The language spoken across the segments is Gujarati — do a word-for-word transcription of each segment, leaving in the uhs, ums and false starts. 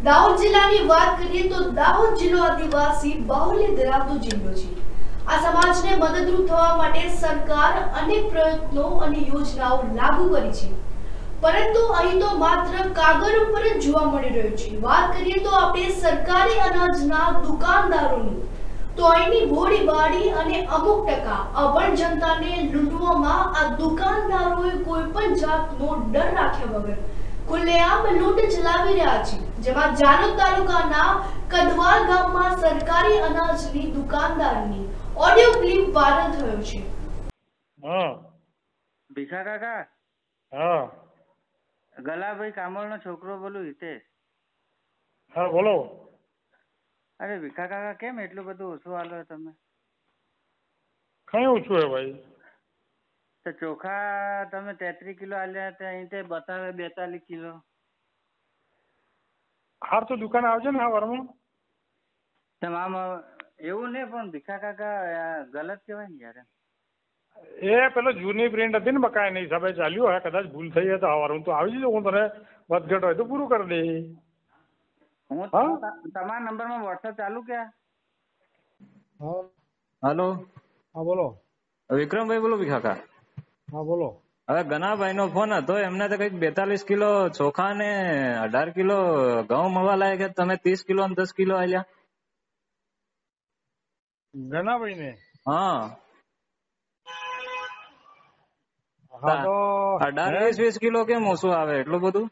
દાહોદ જિલ્લાની વાત કરીએ તો દાહોદ જિલ્લો આદિવાસી બાહુલ્ય ધરાવતો જિલ્લો છે। આ સમાજને મદદરૂપ થવા માટે સરકાર અનેક પ્રયત્નો અને યોજનાઓ લાગુ કરી છે, પરંતુ અહીં તો માત્ર કાગળ ઉપર જ જોવા મળી રહ્યું છે। વાત કરીએ તો આપણે સરકારી અનાજના દુકાનદારોની, તો અહીંની ગોળીબારી અને અમુક ટકા અભણ જનતાને લૂંટવામાં આ દુકાનદારોએ કોઈ પણ જાતનો ડર રાખ્યા વગર ખુલ્લેઆમ લૂંટ ચલાવી રહ્યા છે। જેમાં જાલોદ તાલુકાના કદવાલ ગામમાં સરકારી અનાજની દુકાનદારની ઓડિયો ક્લિપ વાયરલ થયો છે। હા ભીખા કાકા, હા ગલાભાઈ કામળનો છોકરો બોલું હિતેશ। હા બોલો। અરે ભીખા કાકા, કેમ એટલું બધું ઓછું આલો તમે? કઈ ઓછું હે ભાઈ? તો ચોખા તમે તેત્રીસ કિલો આલ્યા હતા, અહીં તે બતાવે બેતાલીસ કિલો। હાર તો દુકાને આવજો ને, હા વારમાં તમામ એવું નહીં, પણ ભીખા કાકા ગલત કહેવાય ને યાર। એ પેલો જૂની પ્રિન્ટ હતી ને બકાયાના હિસાબે ચાલ્યું હોય, કદાચ ભૂલ થઈ હોય તો હવારમાં તો આવી જજો, હું તને વધઘટ હોય તો પૂરું કરી દઈશ। હું તમારા નંબરમાં વોટ્સઅપ ચાલુ કે? હેલો, હા બોલો। વિક્રમભાઈ બોલો ભીખા કાકા? હા બોલો। હવે ગનાભાઈ નો ફોન હતો, એમને તો કઈક બેતાલીસ કિલો ચોખા ને અઢાર કિલો ઘઉં મળવા લાયક, તમે ત્રીસ કિલો ને દસ કિલો આલ્યા। ગનાભાઈ ને? હા, હા તો અઢાર વીસ વીસ કિલો કેમ ઓછું આવે એટલું બધું?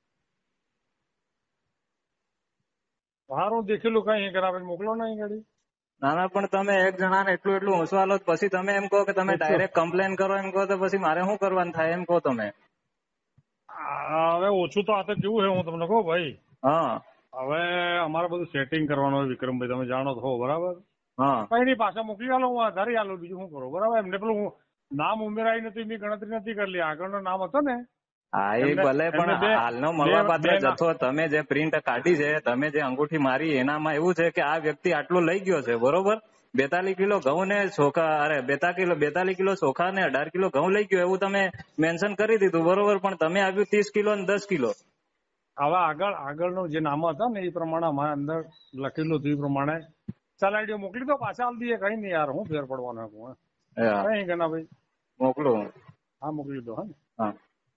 સારું દેખેલું, કઈ ગનાભાઈ મોકલો નહીં ગાડી। ના ના, પણ તમે એક જણાને એટલું એટલું ઓછું આલો પછી તમે એમ કહો કે તમે ડાયરેક્ટ કમ્પ્લેન કરો, એમ કહો તો પછી મારે શું કરવાનું થાય એમ કહો તમે। હવે ઓછું તો આ તો કેવું છે, હું તમને કહું ભાઈ, હા હવે અમારે બધું સેટિંગ કરવાનું હોય વિક્રમભાઈ, તમે જાણો છો બરાબર। હા, કઈ નહીં, પાછા મોકલી આલો, હું આધારી આલો, બીજું શું કરો બરાબર। એમને પેલું નામ ઉમેરાય નથી, એની ગણતરી નથી કરેલી, આગળનો નામ હતો ને। હા એ ભલે, પણ હાલનો મળવા પાત્ર જથ્થો તમે જે પ્રિન્ટ કાઢી છે, તમે જે અંગૂઠી મારી, એનામાં એવું છે કે આ વ્યક્તિ આટલો લઈ ગયો છે બરોબર। બેતાલીસ કિલો ઘઉં ને ચોખા, અરે બેતાલીસ કિલો બેતાલીસ કિલો ચોખા ને અઢાર કિલો ઘઉં લઈ ગયો એવું તમે મેન્શન કરી દીધું બરોબર, પણ તમે આપ્યું ત્રીસ કિલો ને દસ કિલો। હવે આગળ આગળનું જે નામ હતા ને એ પ્રમાણે અમારે અંદર લખેલું હતું, એ પ્રમાણે ચાલ આઈડિયો મોકલી દો, પાછા આલ દઈએ, કઈ નહીં યાર, હું ફેર પડવાનો કઈ ગના ભાઈ, મોકલો। હા મોકલી દો। હા હા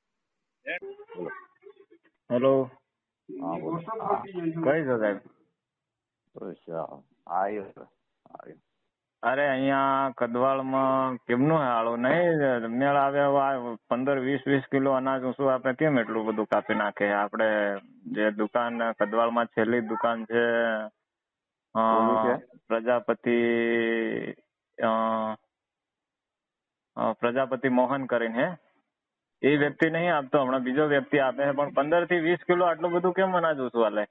હેલો, કઈ છો સાહેબ? અરે અહીંયા કદવાળમાં કેમનું હાળું નહીં મેળ આવે, પંદર વીસ વીસ કિલો અનાજ શું આપણે કેમ એટલું બધું કાપી નાખે? આપણે જે દુકાન કદવાળમાં છેલ્લી દુકાન છે પ્રજાપતિ પ્રજાપતિ મોહન કરીને, હે એ વ્યક્તિ નહીં આપતો, હમણાં બીજો વ્યક્તિ આપે છે, પણ પંદર થી વીસ કિલો આટલું બધું કેમ અનાજ ઓછું હાલે?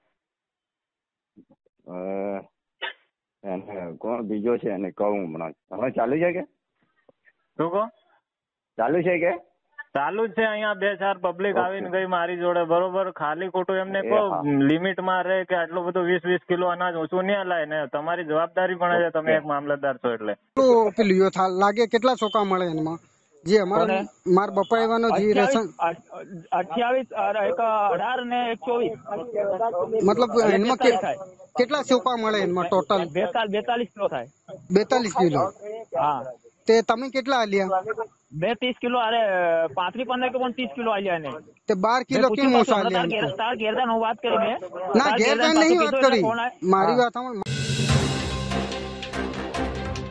કોણ બીજો છે એને કહું હમણાં? હવે ચાલુ છે કે શું કહો? ચાલુ છે કે? ચાલુ જ છે, અહીંયા બે ચાર પબ્લિક આવીને ગઈ મારી જોડે બરોબર, ખાલી ખોટું એમને કહો લિમિટમાં રહે કે આટલું બધું વીસ વીસ કિલો અનાજ ઓછું નહીં હલાય ને, તમારી જવાબદારી પણ છે, તમે એક મામલતદાર છો એટલે। પેલું લાગે કેટલા ચોખા મળે એમાં? જે અમારે માર બપા એવાનો જે રેશન અઠ્યાવીસ એક અઢાર ને એક ચોવીસ, મતલબ એમાં કેટલા ચોખા મળે એમાં ટોટલ? બેતાલીસ કિલો થાય। બેતાલીસ કિલો? હા। તે તમે કેટલા આલ્યા? બે ત્રીસ કિલો, અરે પાંત્રીસ પંદર કે પણ ત્રીસ કિલો આલ્યા ને। તે બાર કિલો કેમ ઓછા આલ્યા? તાર ઘેરદાન હું વાત કરી મેં, ના ઘેરદાન નહીં વાત કરી, મારી વાત સાંભળ।